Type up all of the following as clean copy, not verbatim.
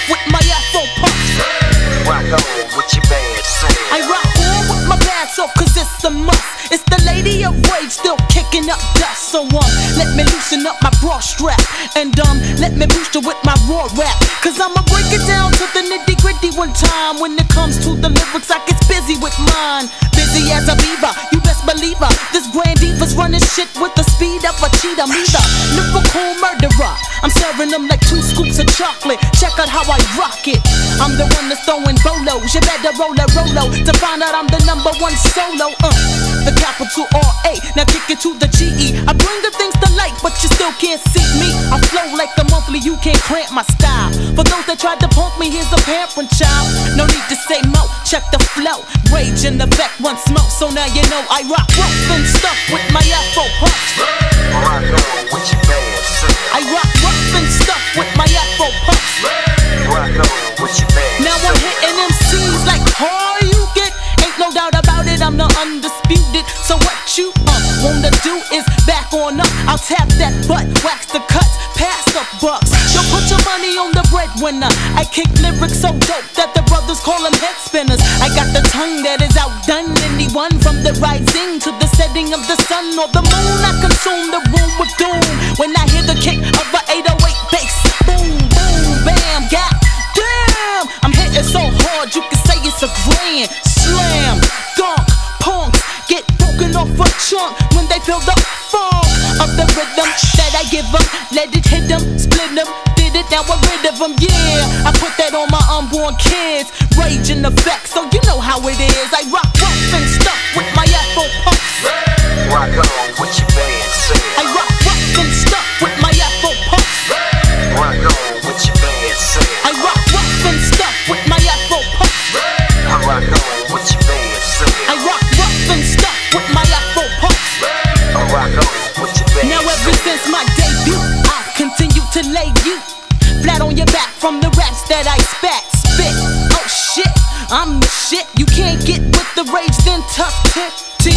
with my Afro puffs. Rock on with your bad self. I rock on with my bad self cause it's a must. It's the lady of rage still kicking up dust. So let me loosen up my bra strap. And let me boost it with my raw rap. Cause I'ma break it down to the nitty gritty one time. When it comes to the lyrics I get busy with mine. Busy as a beaver, you best believe her. This grand diva's running shit with the speed of a cheetah. Me the lyrical murderer, I'm serving them like 2 scoops of chocolate. Check out how I rock it. I'm the one that's throwing bolos. You better roll a Rolo to find out I'm the #1 solo. The capital R-A, now kick it to the G-E. I bring the things to light, but you still can't see me. I flow like a monthly, you can't cramp my style. For those that tried to punk me, here's a parent child. No need to say mo, check the flow. Rage in the back, one smoke, so now you know I rock rough and stuff with my Afro puffs. Rock on with your bad self. I rock rough and stuff with my Afro puffs. Rock on with your bad self. Now I'm hitting MCs like hard you get. Ain't no doubt about it, I'm the undisputed. So what you wanna do is back on up. I'll tap that butt, wax the cuts, pass the bucks. Yo, put your money on the breadwinner. I kick lyrics so dope that the brothers call them head spinners. I got the tongue that is outdone anyone. From the rising to the setting of the sun or the moon, I consume the room with doom. When I hear the kick of a 808 bass, boom, boom, bam, god damn, I'm hitting so hard you can say it's a grand slam. Dunk, punks get broken off a chunk when they feel the funk of the rhythm that I give them. Let it hit them, split them, did it, now I'm rid of them. Yeah, I put that on my unborn kids. Rage in effect, so you know how it is. I rock rough and stuff with my Afro puffs. Rock on with your bad self. I rock rough and stuff with my Afro puffs. Rock on with your bad self. I rock rough and stuff with my Afro puffs. I rock on with your bad self. I rock rough and stuff with my Afro puffs. I rock on with your bad self. Now ever since my debut, I've continued to lay you flat on your back from the raps that I spit. Oh shit, I'm the shit. You can't get with the rage, then tough tip.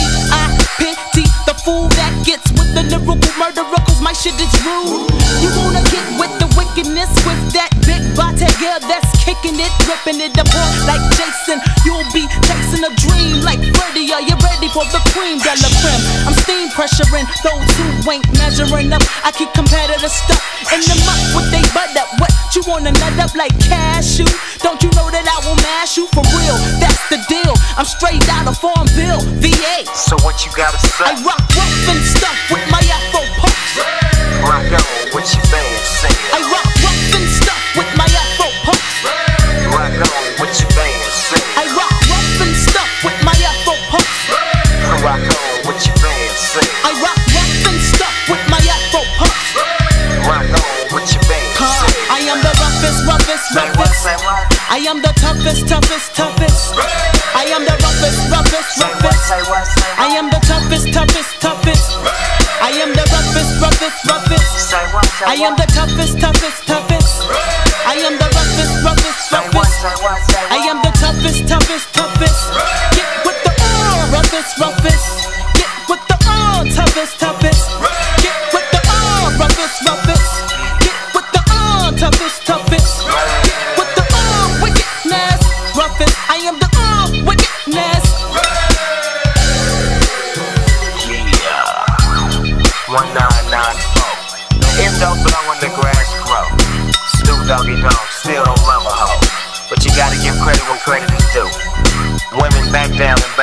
T-I-P-T, the fool that gets with the lyrical murderer, cause my shit is rude. You wanna get with the wickedness with that big Bottega that's kicking it, ripping it apart like Jason. You'll be chasing a dream like Freddy. Are you ready for the cream de la creme? I'm steam pressuring those who ain't measuring up. I keep competitive stuff in the muck with they butt up. What you wanna nut up like cashew? Don't you know that I will mash you for real? That's the deal. I'm straight out of Farmville, VA. So what you gotta say? I rock rough and stuff with my Afro puffs. Rock on with your bad self. I rock rough and stuff with my Afro puffs. Rock on with your bad self. I rock rough and stuff with my Afro puffs. Rock on with your bad self. I rock rough and stuff with my Afro puffs. Rock on with your bad self. I am the roughest. Say what? I am the toughest. I am the roughest. Say what? I am the toughest. I am the roughest. Say what? I am the toughest. I am the roughest. Say what? I am the toughest. Get with the roughest. Get with the toughest. Get with the roughest. Get with the toughest. Get with the wickedness. Roughest. I am the wickedness. Yeah. 1994. The end don't blow when the grass grow. Snoop Doggy Dogg still don't love a hoe. But you gotta give credit when credit is due. Women back down and